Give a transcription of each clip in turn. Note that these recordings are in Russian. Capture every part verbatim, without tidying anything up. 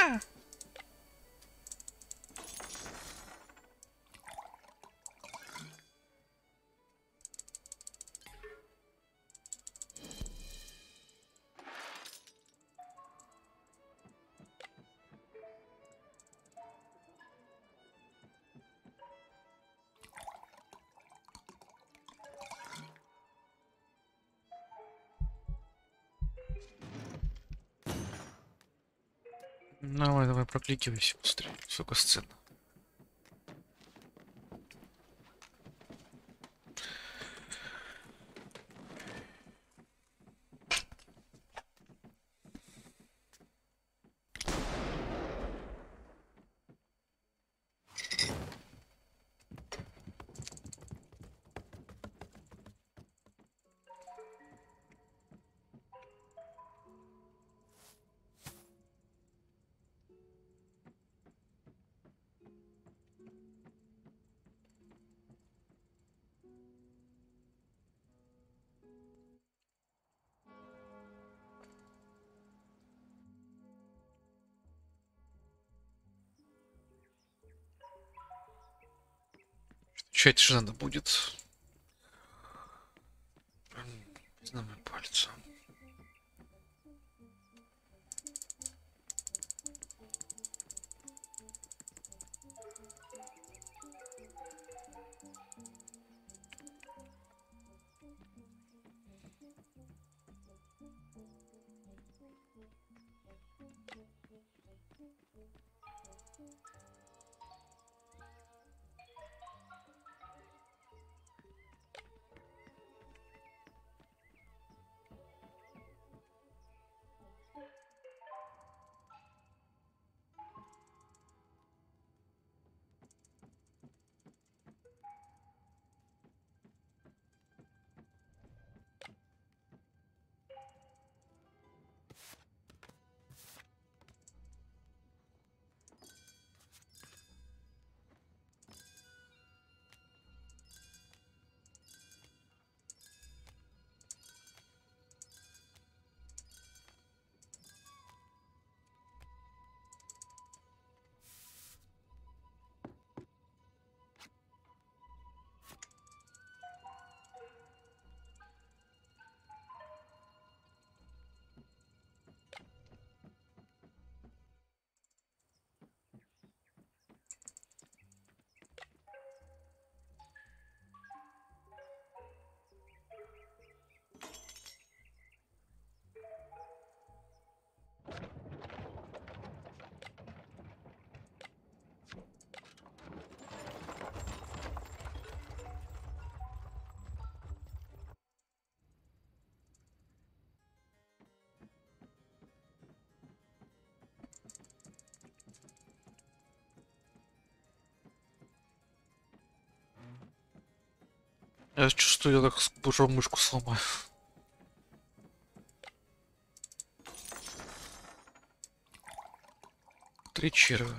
Давай, давай, прокликивайся быстрее. Сука, сцена. Че это же надо будет? Знамя пальца. Я чувствую, я как уже мышку сломаю. Три червя.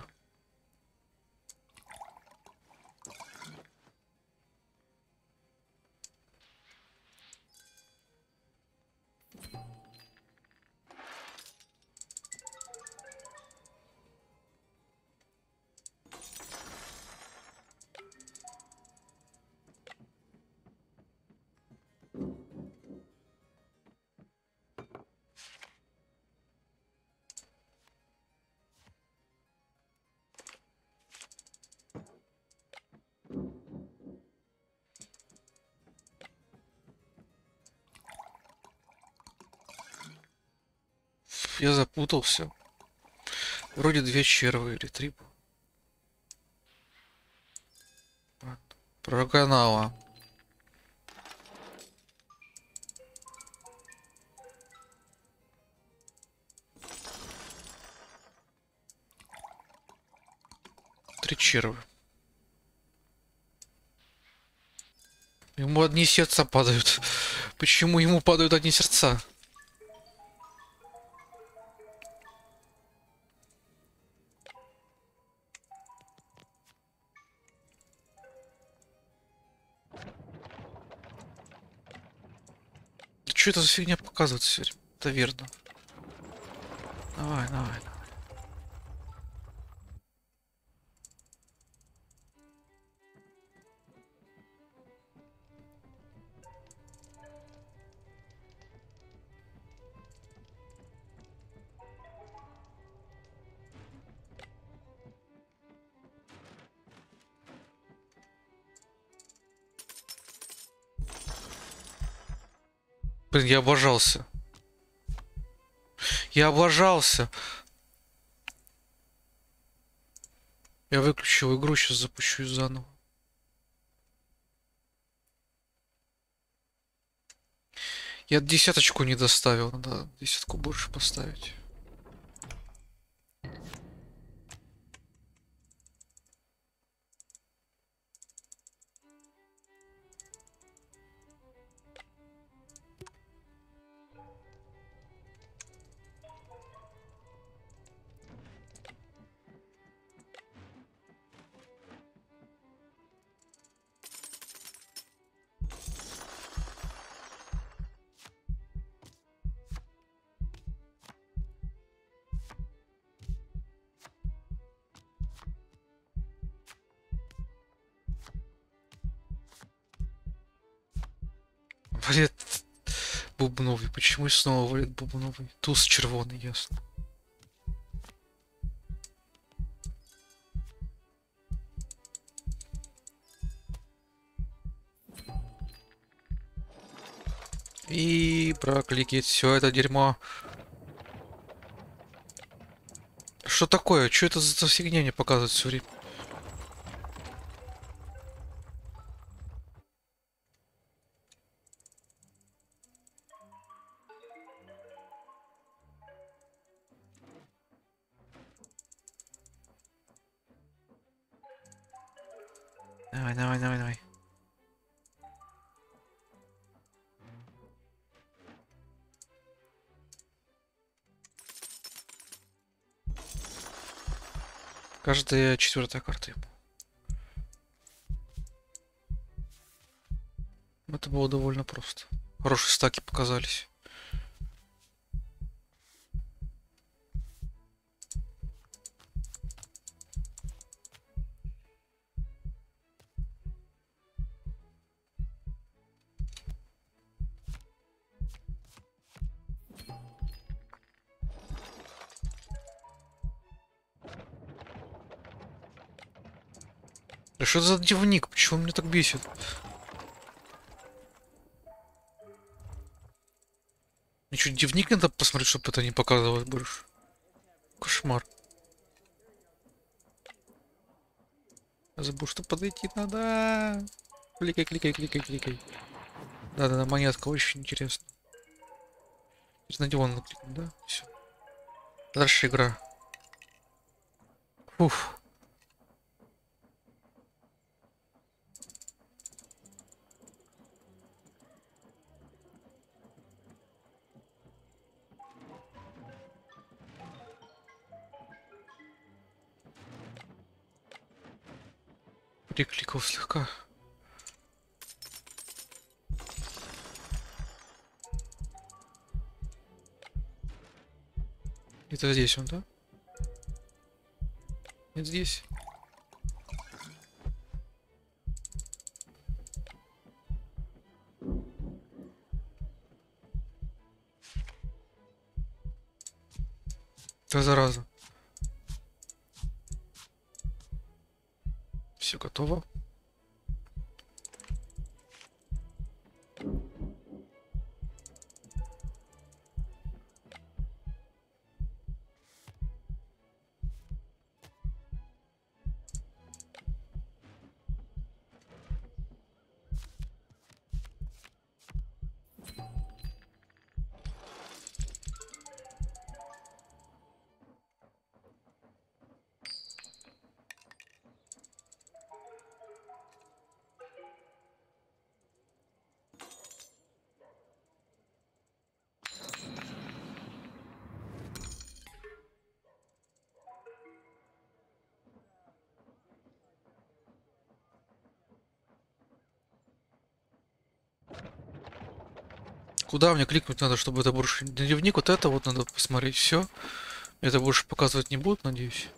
Я запутался. Вроде две червы или три. Прогонала. Три червы. Ему одни сердца падают. Почему ему падают одни сердца? Что это за фигня показывает все? Это верно. Давай, давай, давай. Блин, я облажался. Я облажался. Я выключил игру, сейчас запущу ее заново. Я десяточку не доставил, надо десятку больше поставить. Валет бубновый. Почему снова валет бубновый? Туз червоный, ясно. И прокликит все это дерьмо. Что такое? Что это за фигня мне показывает все время? Давай, давай, давай, давай. Каждая четвертая карта ему. Это было довольно просто. Хорошие стаки показались. Да что за дневник? Почему он меня так бесит? Мне что, дневник надо посмотреть, чтобы это не показывалось больше? Кошмар. Я забыл, что подойти надо. Кликай, кликай, кликай, кликай. Да-да-да, монетка очень интересно. На него надо кликнуть, да? Все. Дальше игра. Уф. Прикликал слегка. Это здесь он, да? Нет, здесь. Да зараза. Все готово. Куда мне кликнуть надо, чтобы это больше... Дневник вот это вот надо посмотреть. Все. Это больше показывать не будут, надеюсь.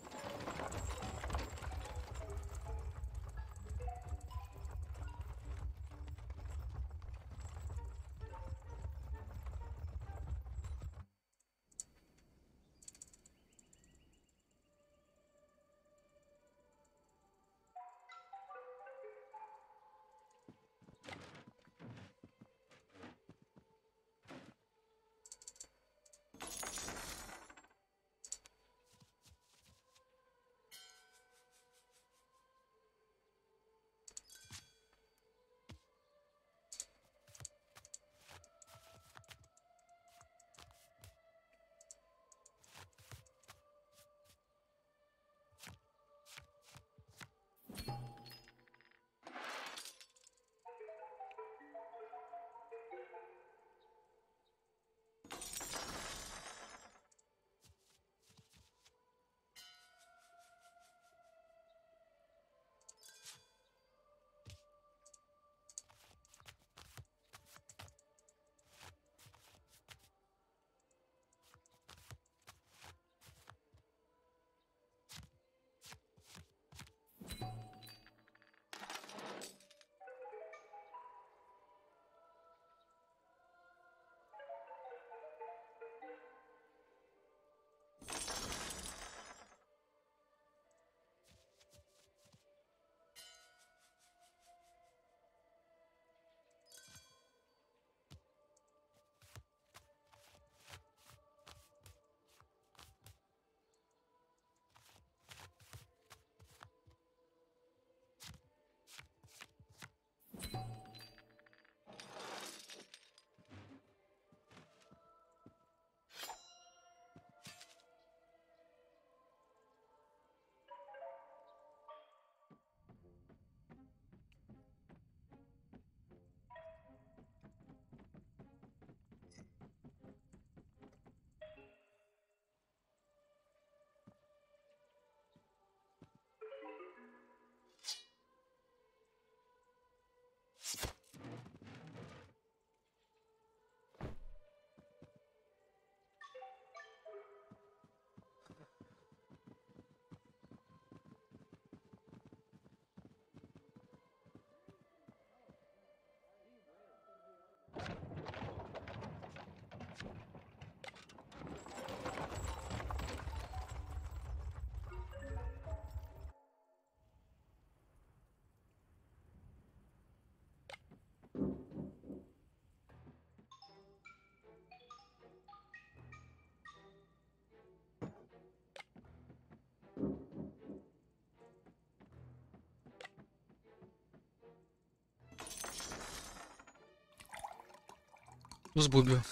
С Буби.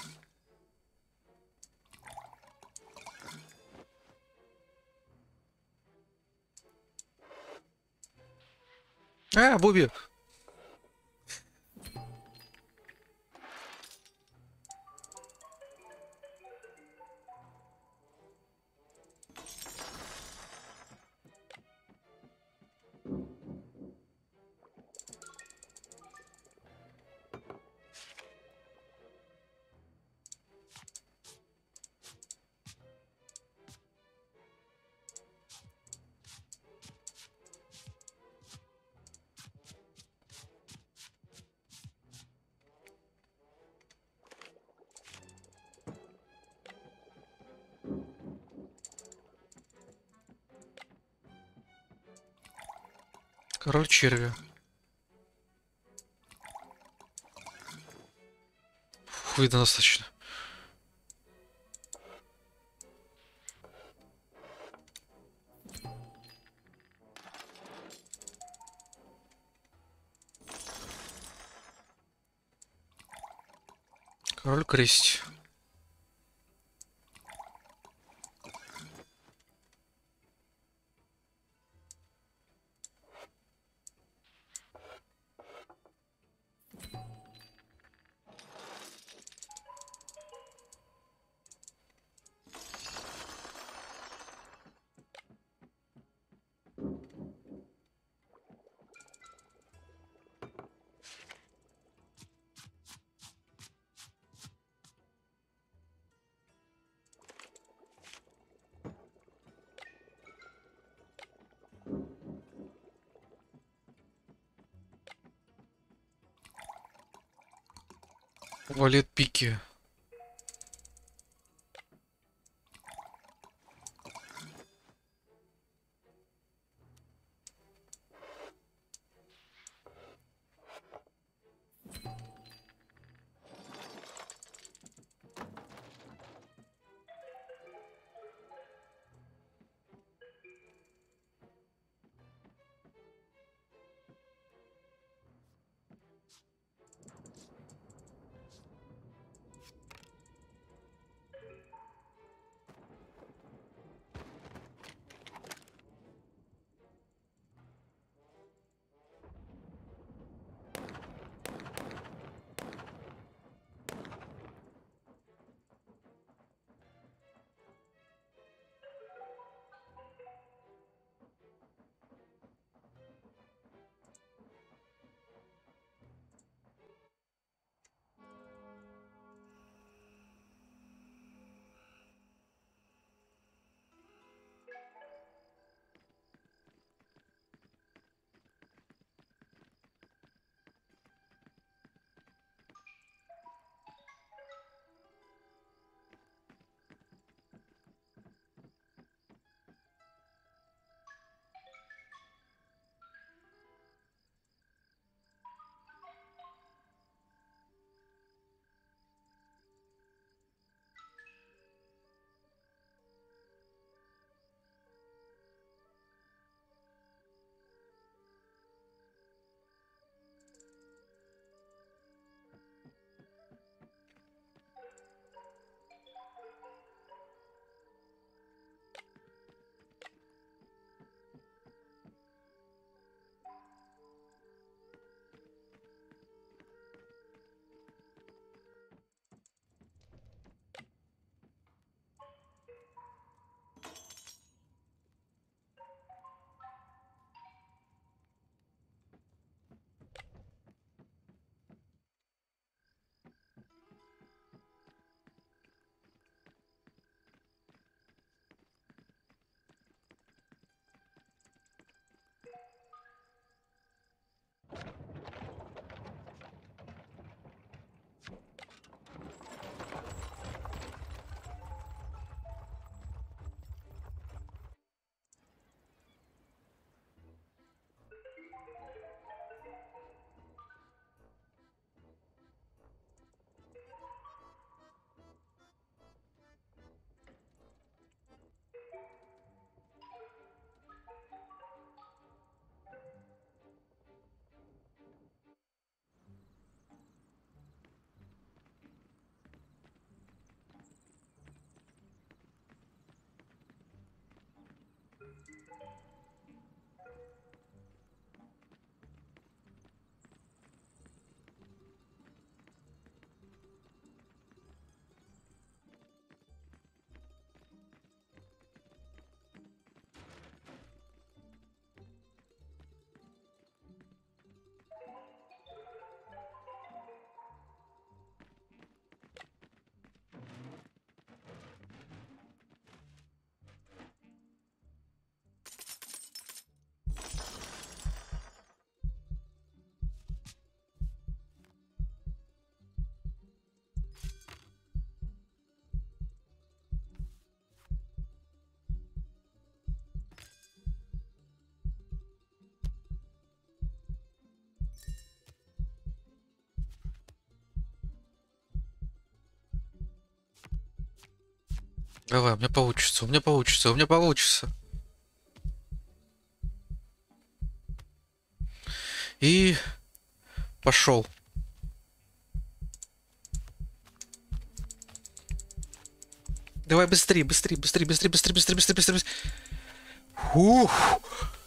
А, Буби! Король червя. Фу, видно достаточно. Король крести. Валет пики. Давай, у меня получится, у меня получится, у меня получится. И пошел. Давай быстрее, быстрее, быстрее, быстрее, быстрее, быстрее, быстрее, быстрее, быстрее. Ух.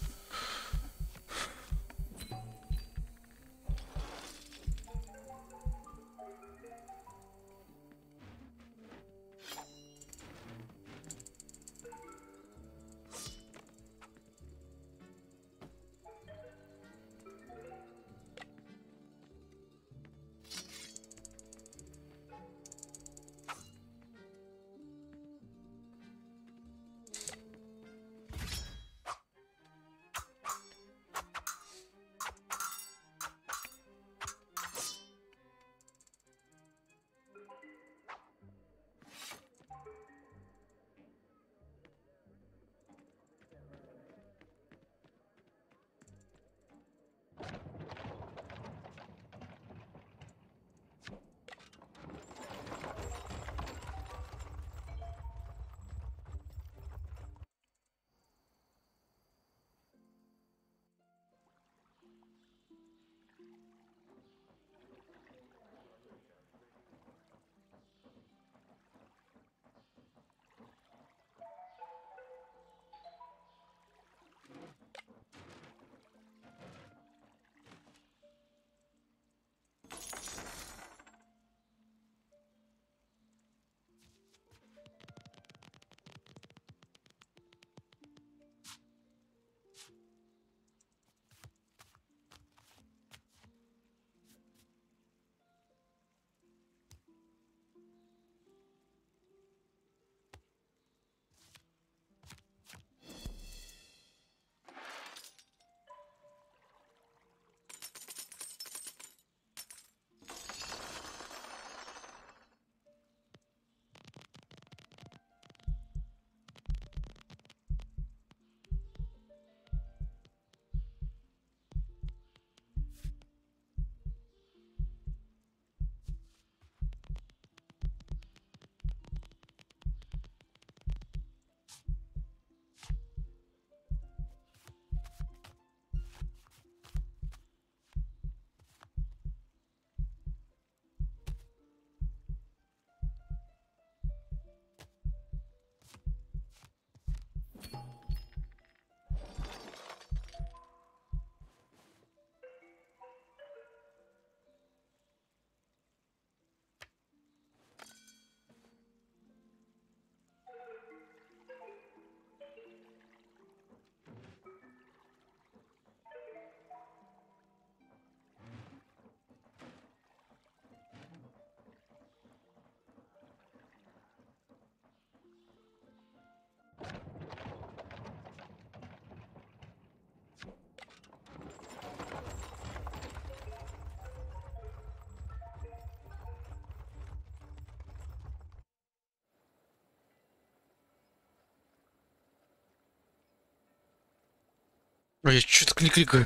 Ой, я что-то не кликаю.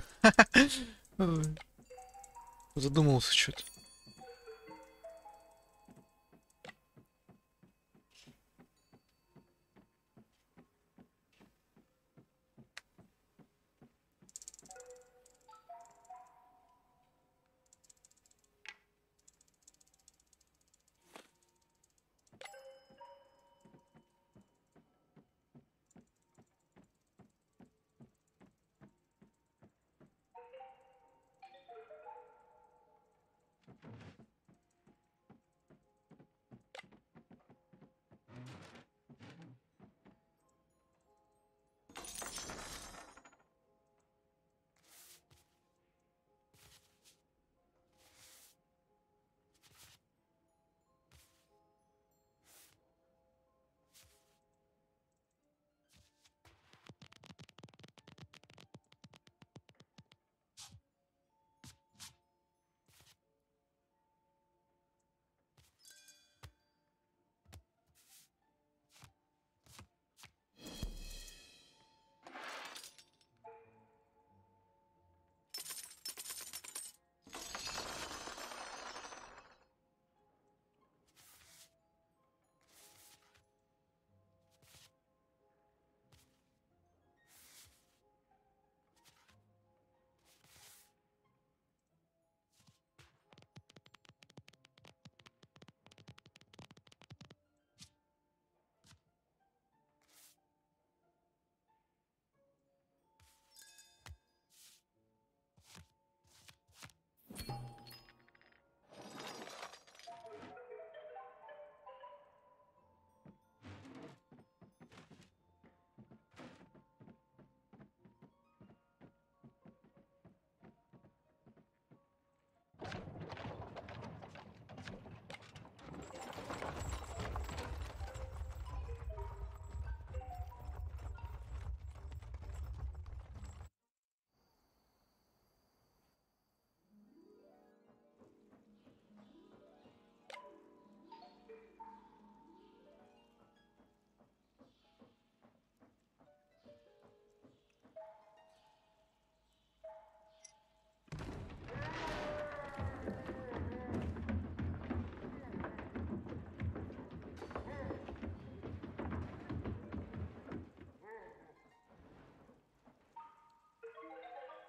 Ой, задумался что-то.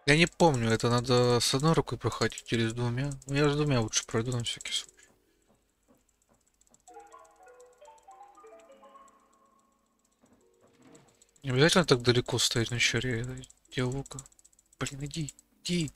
Я не помню, это надо с одной рукой проходить или с двумя. Ну, я с двумя лучше пройду на всякий случай. Не обязательно так далеко стоять на щуре. Где лука? Блин, иди, иди.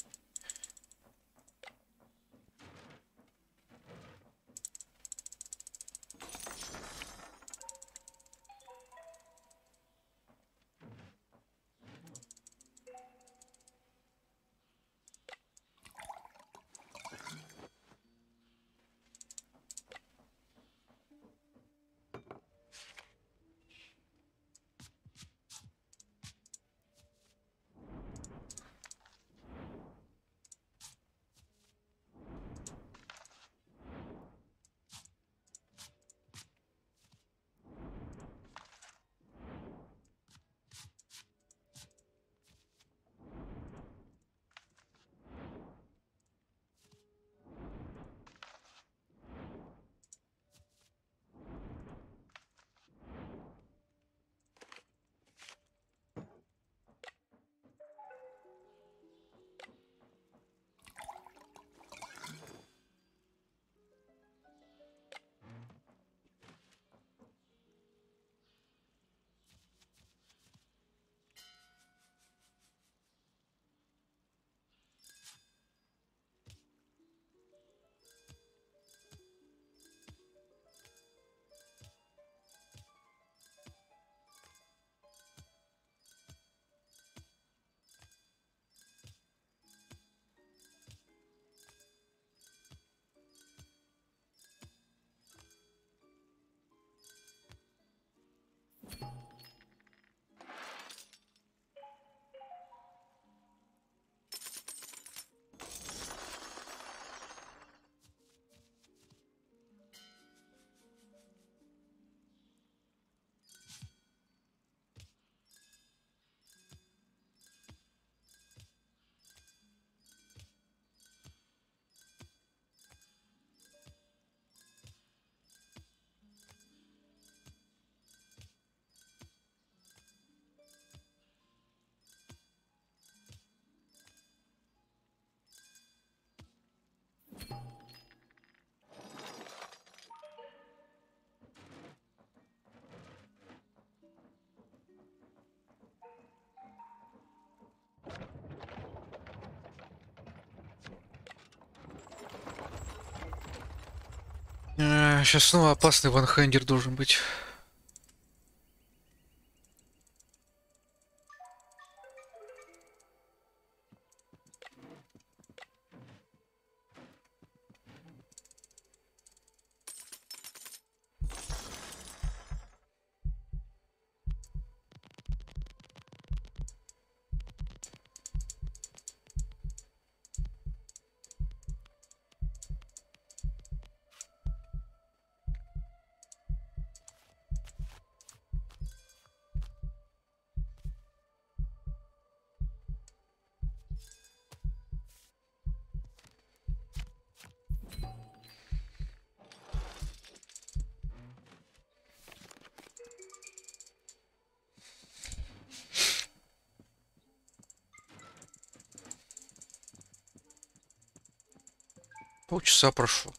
Сейчас снова опасный ванхендер должен быть. Полчаса прошло.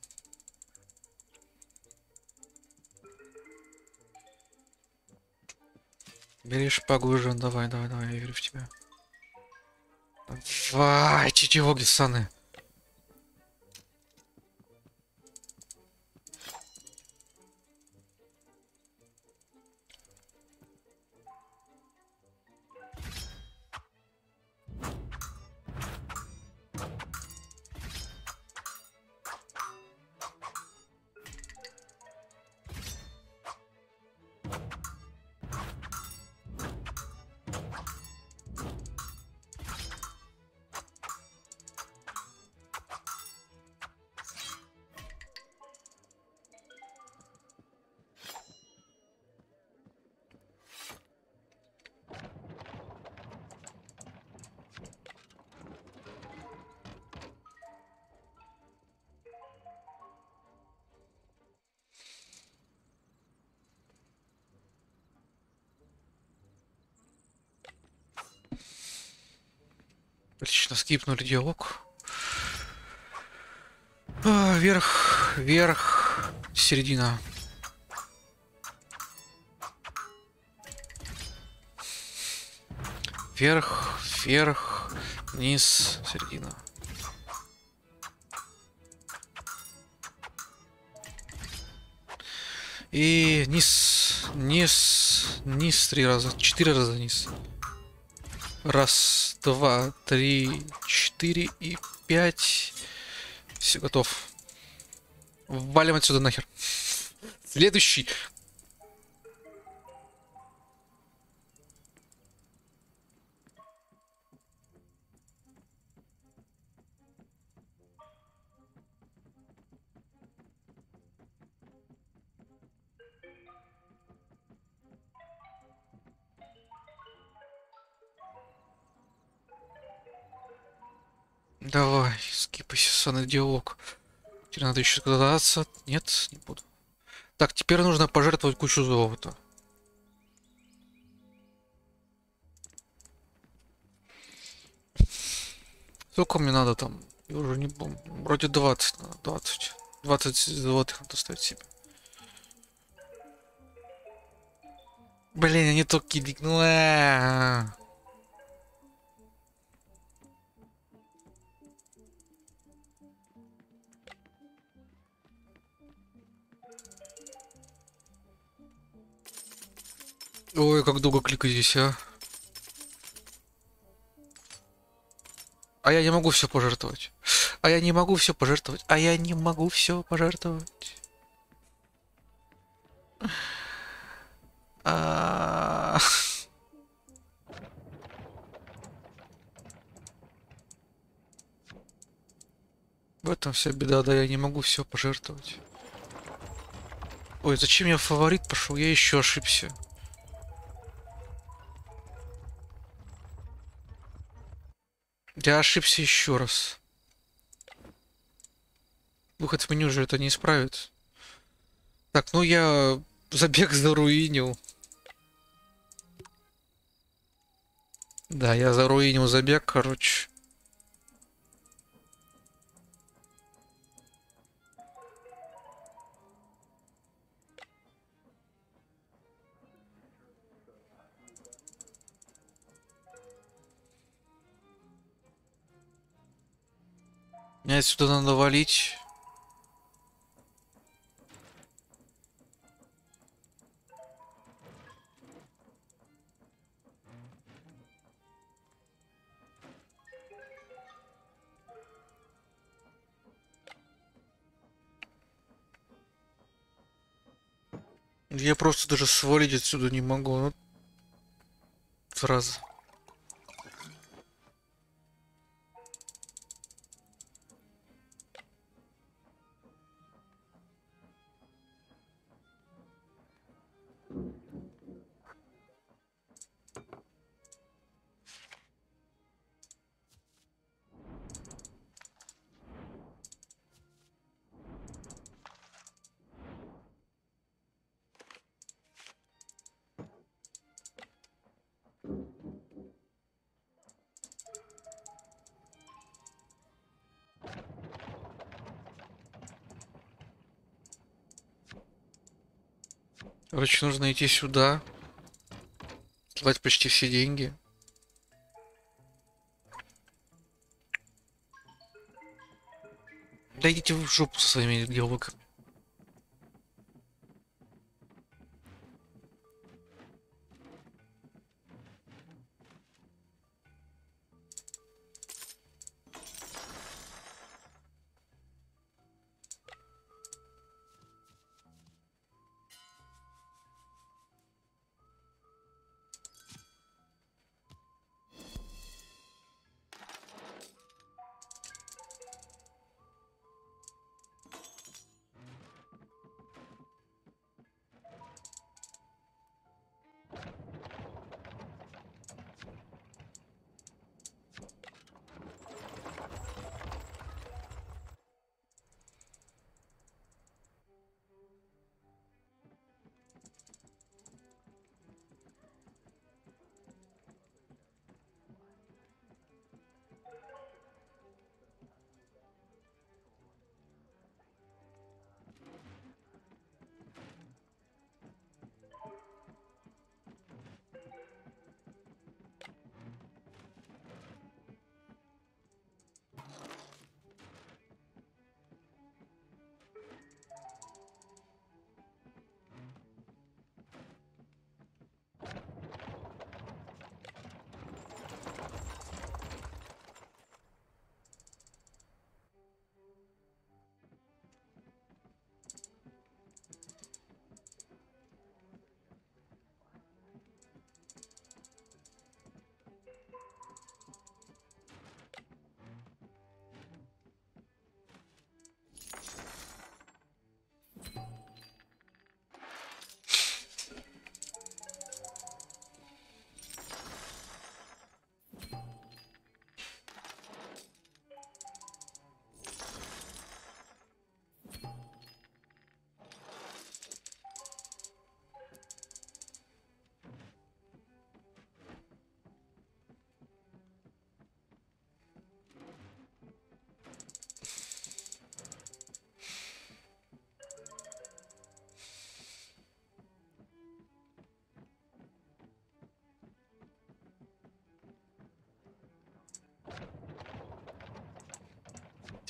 Бери шпагу, Жан, давай, давай, давай, я верю в тебя. Давай, чичевоги, саны. Отлично, скипнули диалог. А, вверх, вверх, середина. Вверх, вверх, вниз, середина. И низ, низ, низ три раза, четыре раза низ. Раз, два, три, четыре и пять. Все, готов. Валим отсюда нахер. Следующий. Давай, скипайся, ссаный диалог. Теперь надо еще догадаться. Нет, не буду. Так, теперь нужно пожертвовать кучу золота. Сколько мне надо там? Я уже не помню. Вроде двадцать надо. двадцать. двадцать золотых надо ставить себе. Блин, я не то кликнул. А-а-а. Ой, как долго кликать здесь, а? А я не могу все пожертвовать. А я не могу все пожертвовать. А я не могу все пожертвовать. А. В этом вся беда, да, я не могу все пожертвовать. Ой, зачем я в фаворит пошел? Я еще ошибся. Я ошибся еще раз. Выход в меню же это не исправит. Так, ну я забег заруинил. Да, я заруинил забег, короче. Мне отсюда надо валить. Я просто даже свалить отсюда не могу. Ну, сразу. Короче, нужно идти сюда. Сливать почти все деньги. Да идите вы в жопу со своими диалогами.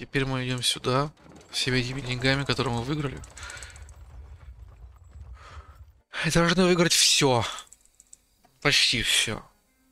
Теперь мы идем сюда. Всеми этими деньгами, которые мы выиграли. И должны выиграть все. Почти все.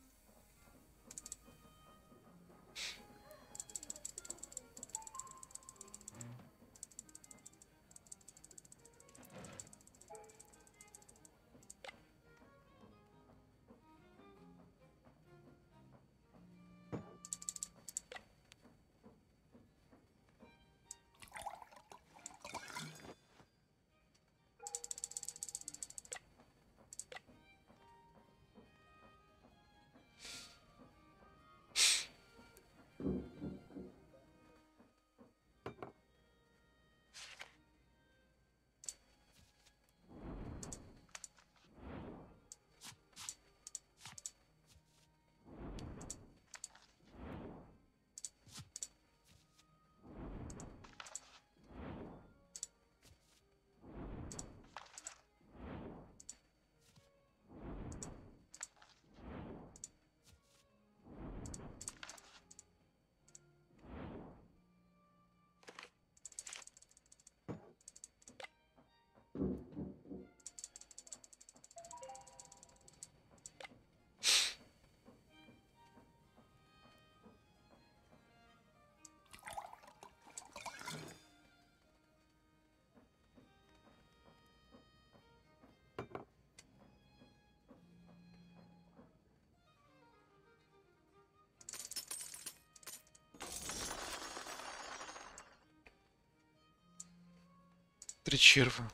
Три черва.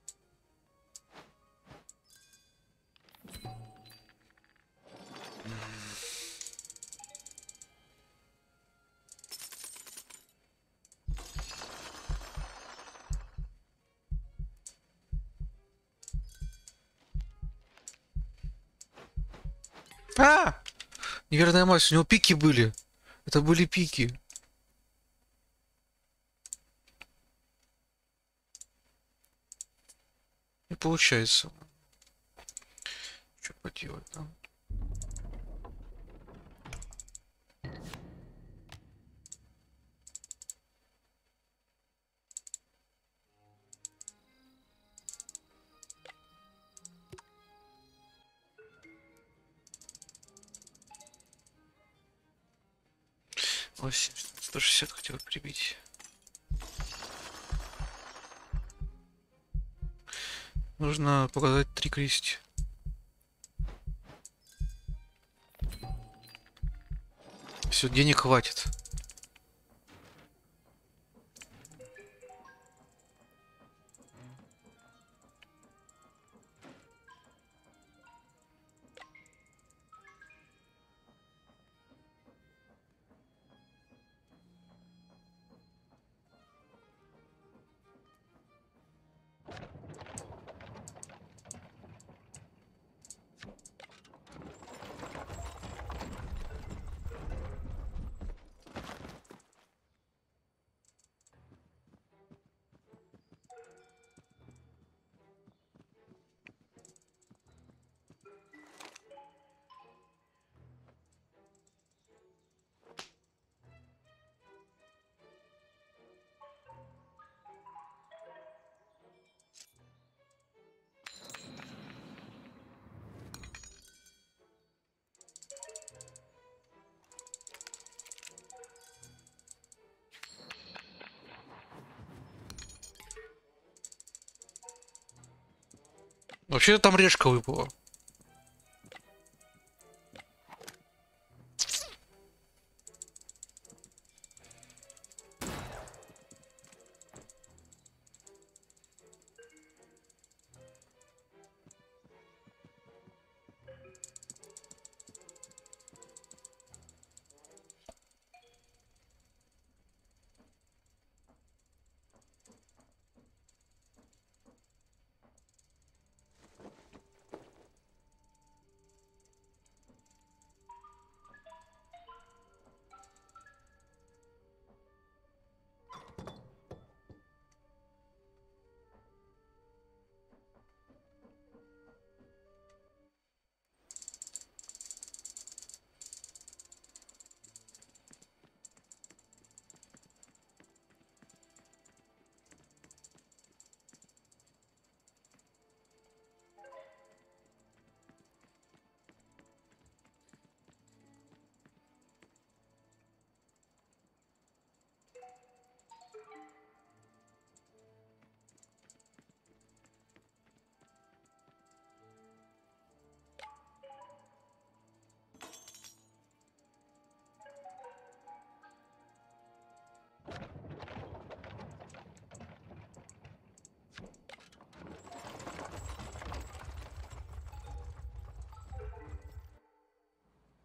А! Неверная мазь, у него пики были. Это были пики. Не получается. Что поделать там? восемь, сто шестьдесят хотел прибить. Нужно показать три крести. Все, денег хватит. Вообще там решка выпала.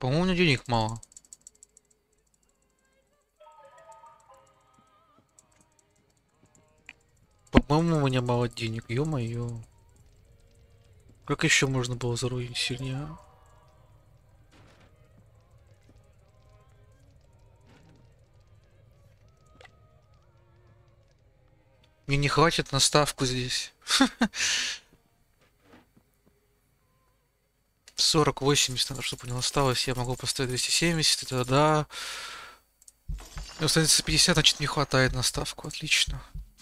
По-моему, у меня денег мало. По-моему, у меня мало денег. Ё-моё. Как еще можно было заруинить сильнее? Мне не хватит на ставку здесь. сорок восемьдесят надо, чтобы у него осталось. Я могу поставить двести семьдесят. Это да. И останется пятьдесят, значит не хватает на ставку. Отлично.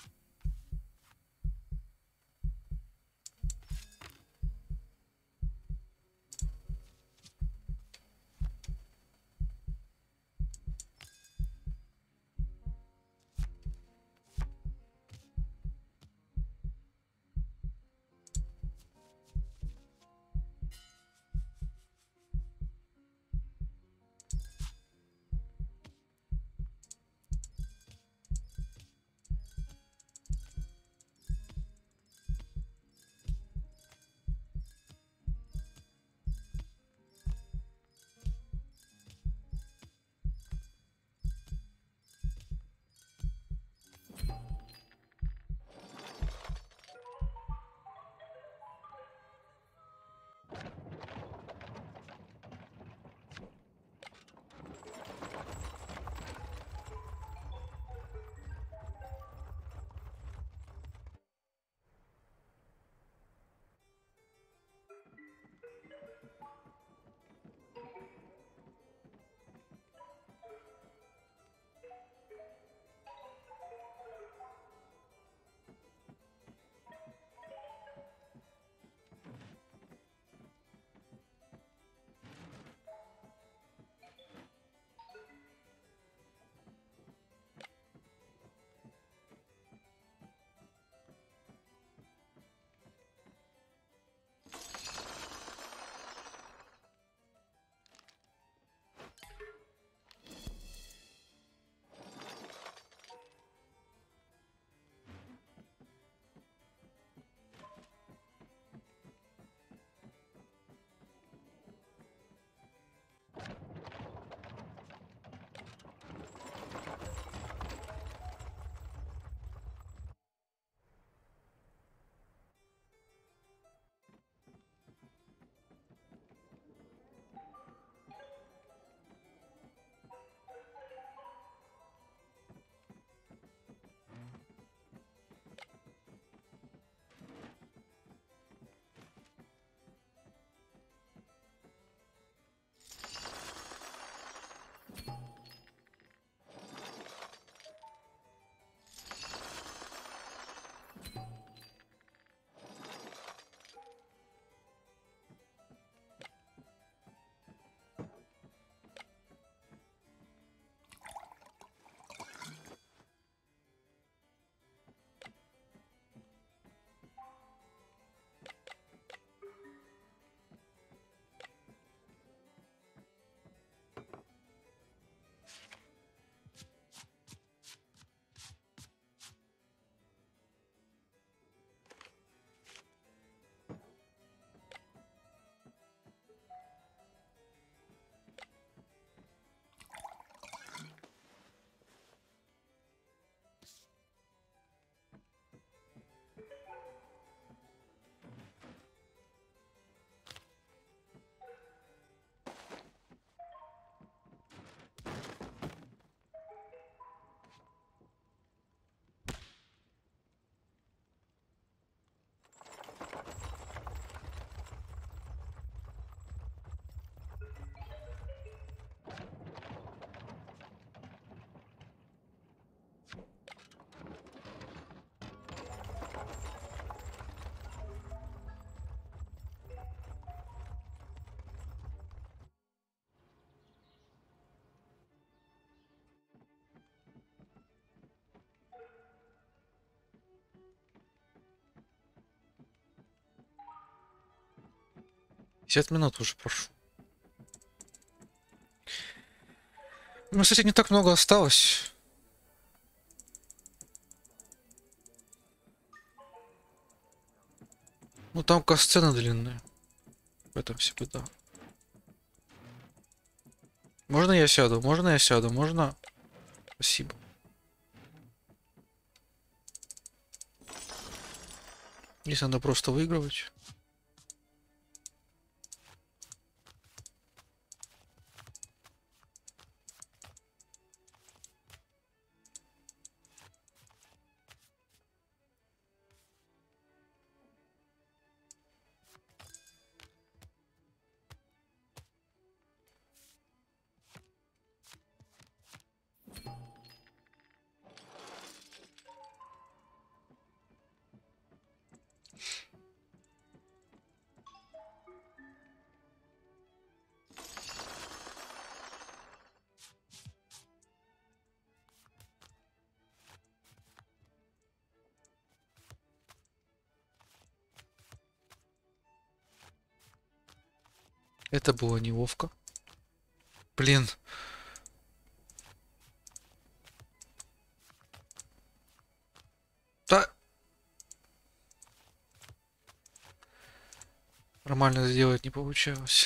пятьдесят минут уже прошу. Ну, кстати, не так много осталось. Ну, там касцены длинные. В этом вся беда. Можно я сяду? Можно я сяду? Можно? Спасибо. Здесь надо просто выигрывать. Это было неловко. Блин. Да. Нормально сделать не получалось.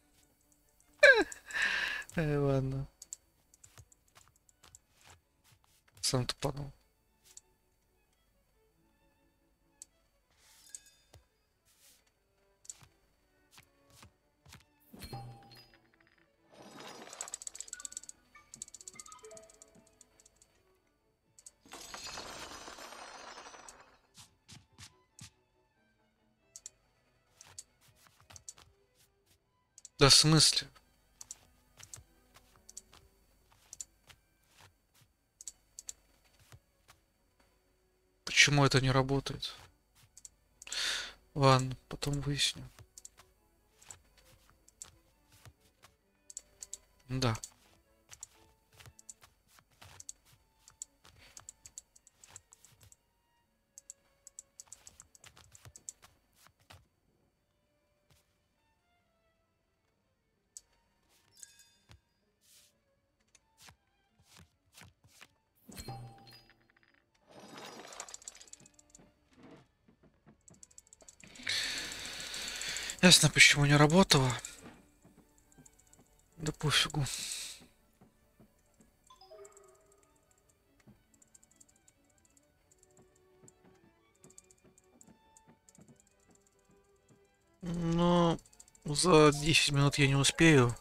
Э, ладно. Сам тупанул. Да в смысле? Почему это не работает? Ладно, потом выясню. Да. Ясно, почему не работало. Да пофигу. Но за десять минут я не успею.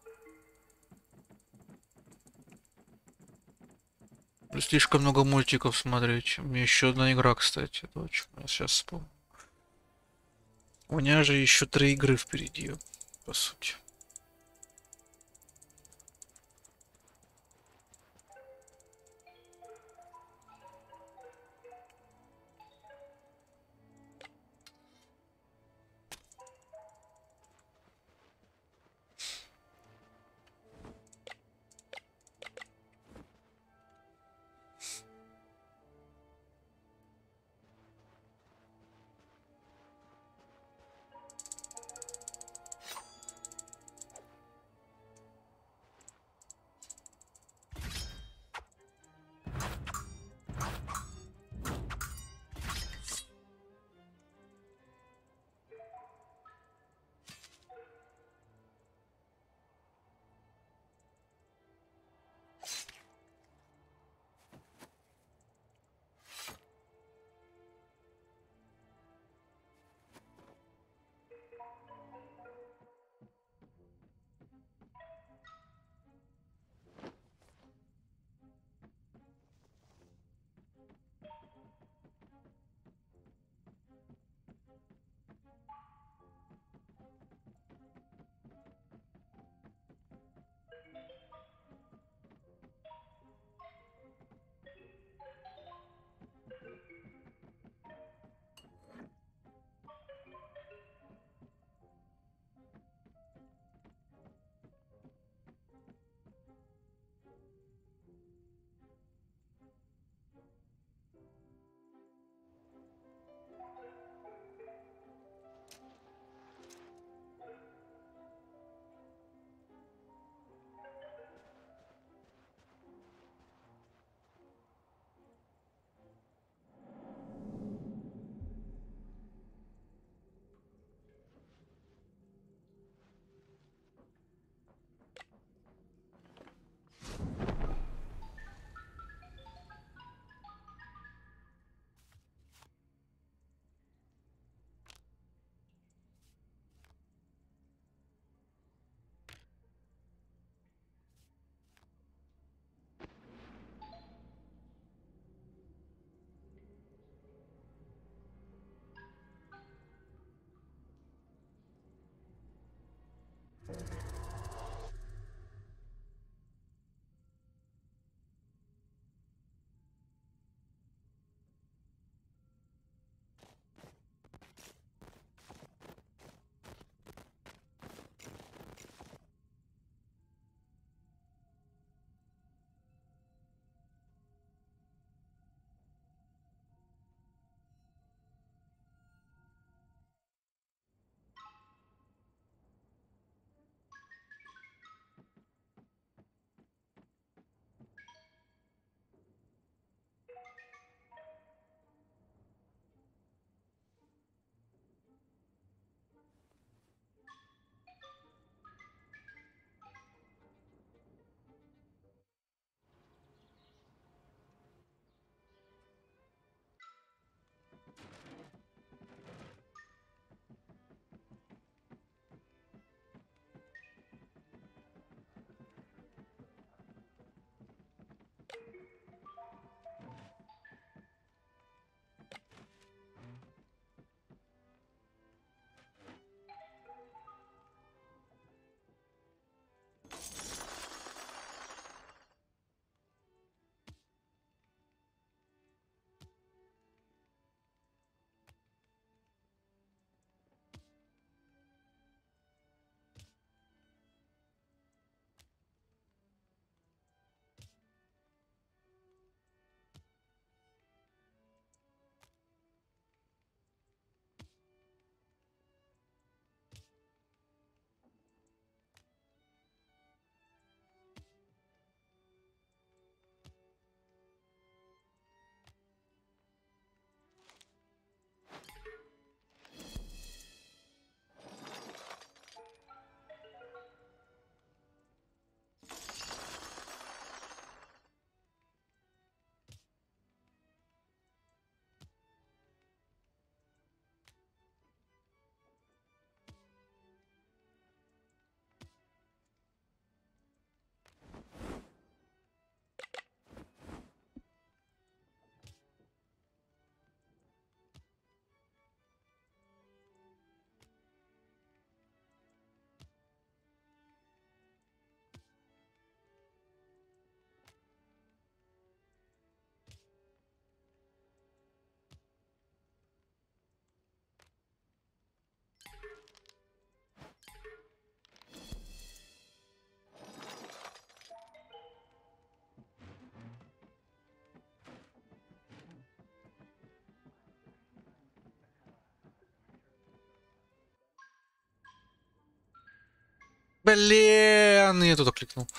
Слишком много мультиков смотреть. У меня еще одна игра, кстати. Точно. Я сейчас вспомню. У меня же еще три игры впереди, по сути. Блин, я туда кликнул.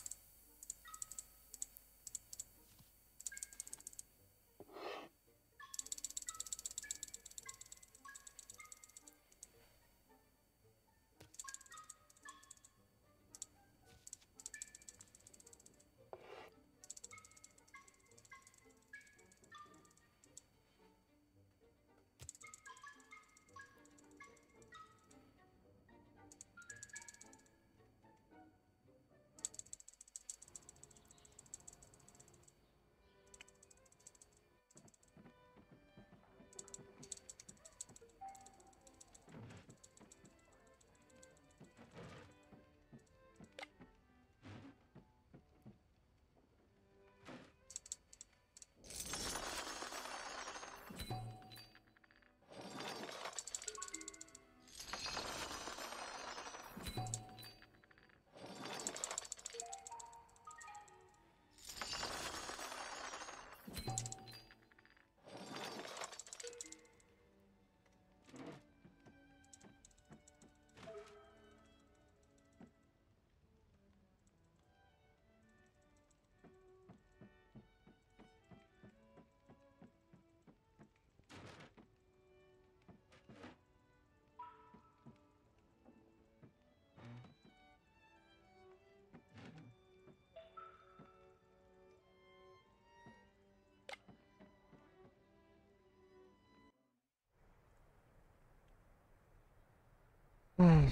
М.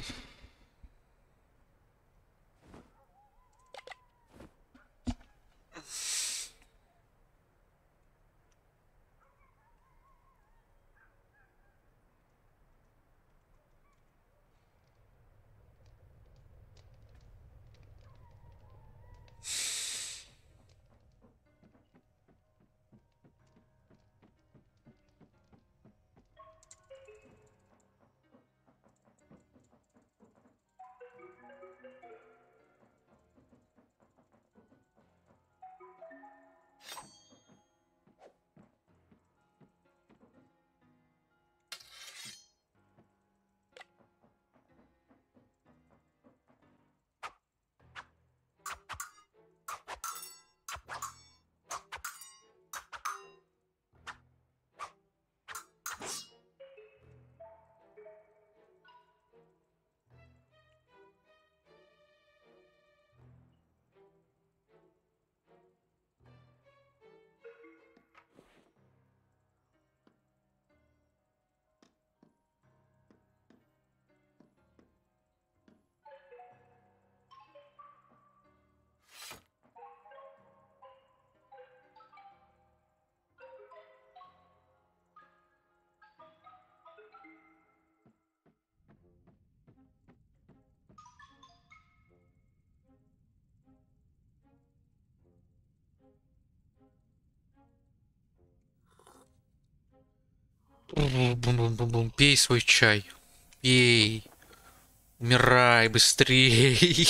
Бум-бум-бум-бум-бум. Пей свой чай. Пей. Умирай быстрей.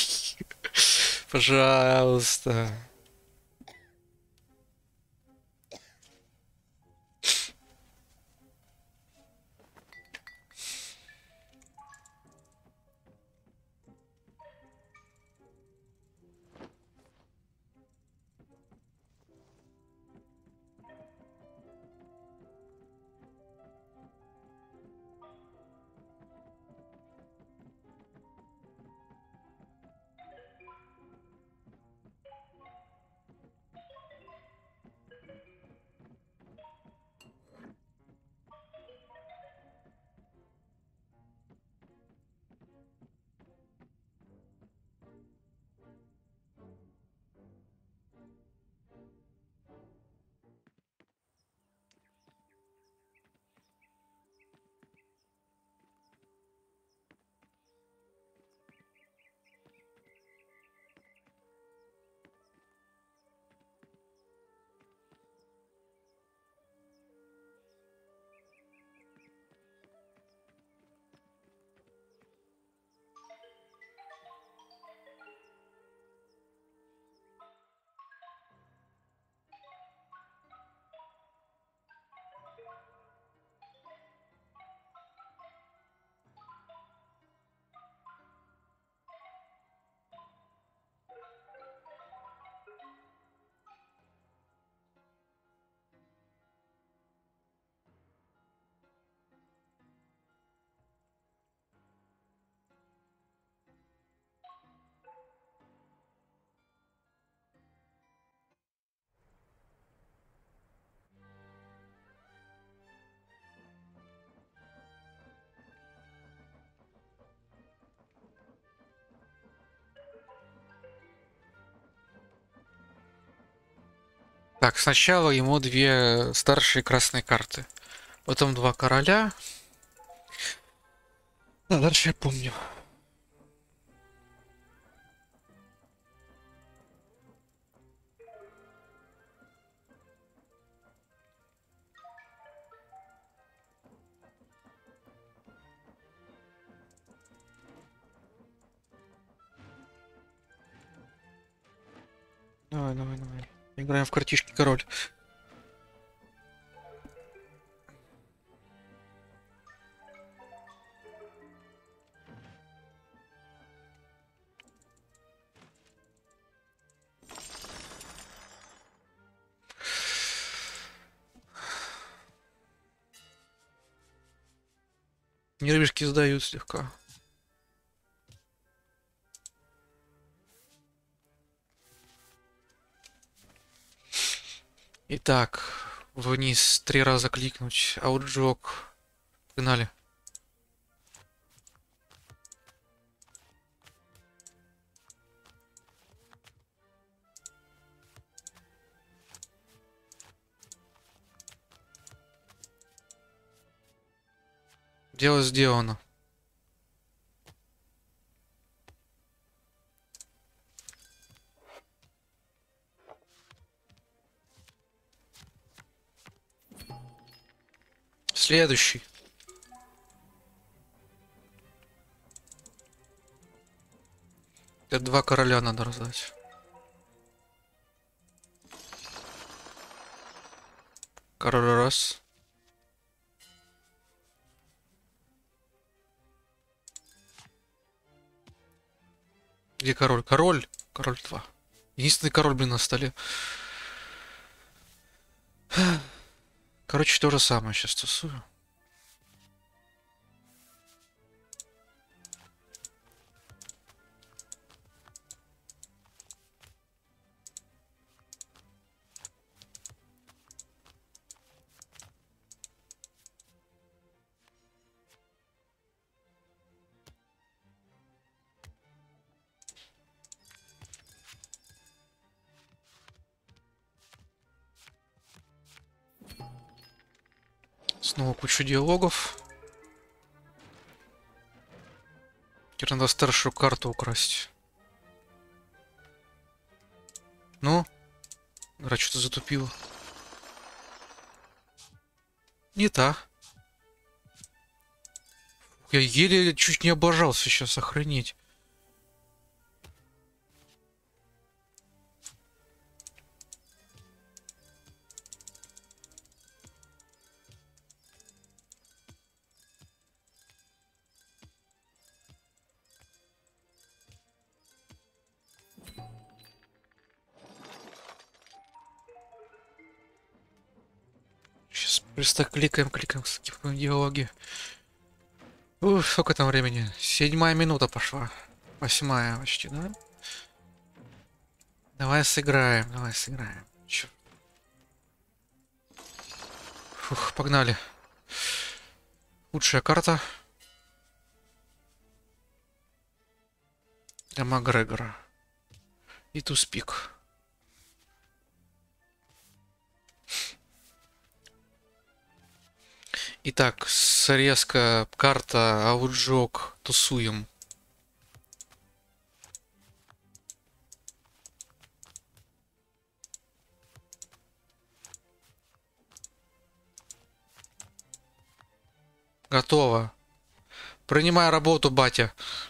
Пожалуйста. Так, сначала ему две старшие красные карты. Потом два короля. А дальше я помню. Давай, давай, давай. Играем в картишки король. Нервишки сдают слегка. Итак, вниз три раза кликнуть. Аутджок. Погнали. Дело сделано. Следующий. Это два короля надо раздать. Король раз. Где король? Король. Король два. Единственный король, блин, на столе. Короче, то же самое сейчас тусую. Снова куча диалогов. Теперь надо старшую карту украсть. Ну? Игра что-то затупила. Не та. Я еле чуть не обожался сейчас, охренеть. Сейчас просто кликаем, кликаем, скипаем диалоги. Ух, сколько там времени? Седьмая минута пошла. Восьмая почти, да? Давай сыграем, давай сыграем. Чё? Фух, погнали. Лучшая карта. Для Макгрегора. И туспик. Итак, срезка, карта, ауджок, тусуем. Готово. Принимай работу, батя.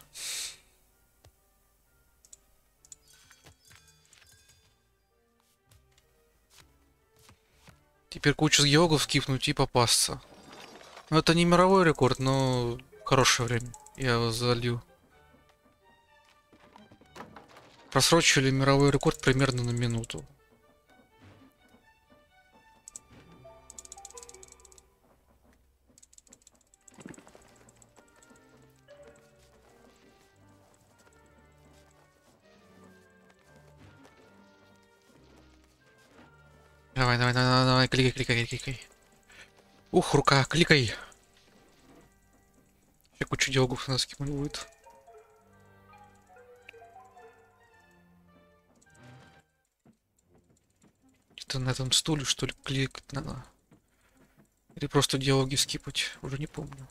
Теперь кучу геогов скипнуть и попасться. Ну, это не мировой рекорд, но хорошее время. Я его залью. Просрочили мировой рекорд примерно на минуту. Давай, давай, давай, давай, кликай, кликай, кликай. Ух, рука, кликай. Я кучу диалогов на скипнуть будет. Это на этом стуле, что ли, кликать надо? Или просто диалоги скипать? Уже не помню.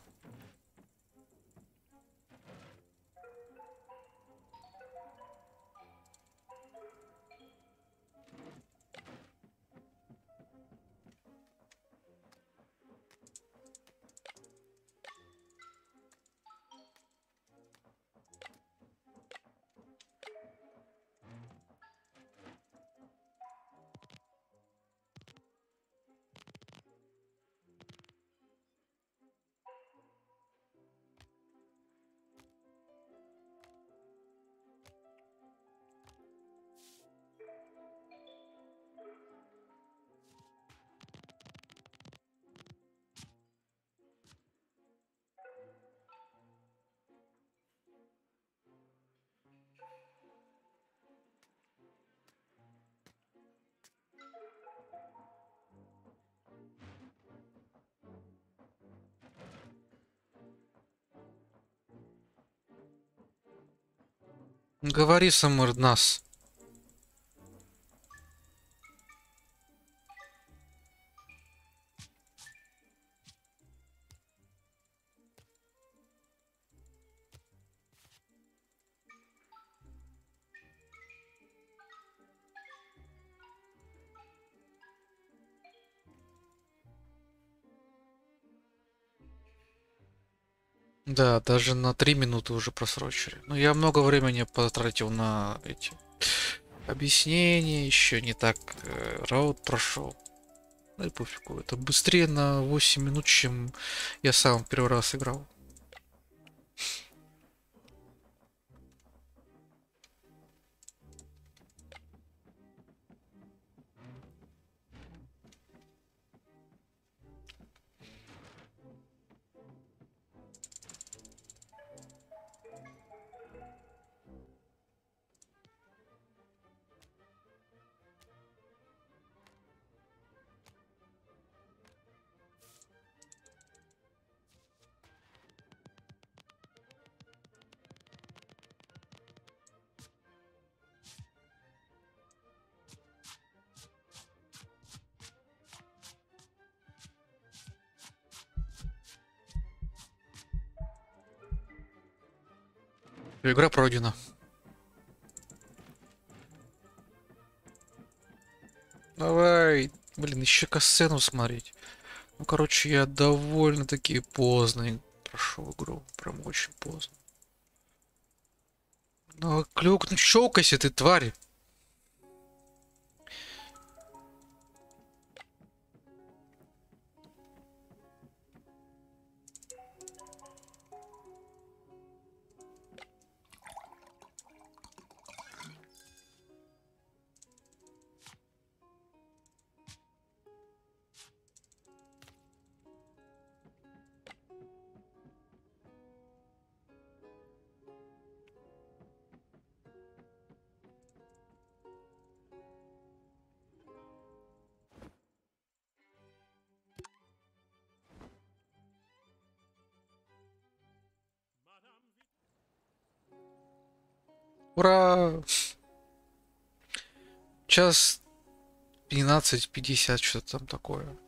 Говори, Самыр, нас. Да, даже на три минуты уже просрочили. Но я много времени потратил на эти объяснения, еще не так э, раут прошел. Ну и пофигу, это быстрее на восемь минут, чем я сам первый раз играл. Игра пройдена. Давай, блин, еще касцену смотреть. Ну, короче, я довольно-таки поздно прошел игру. Прям очень поздно. Ну, Клюк, ну щелкайся ты, тварь. Ура! Час двенадцать пятьдесят, что-то там такое.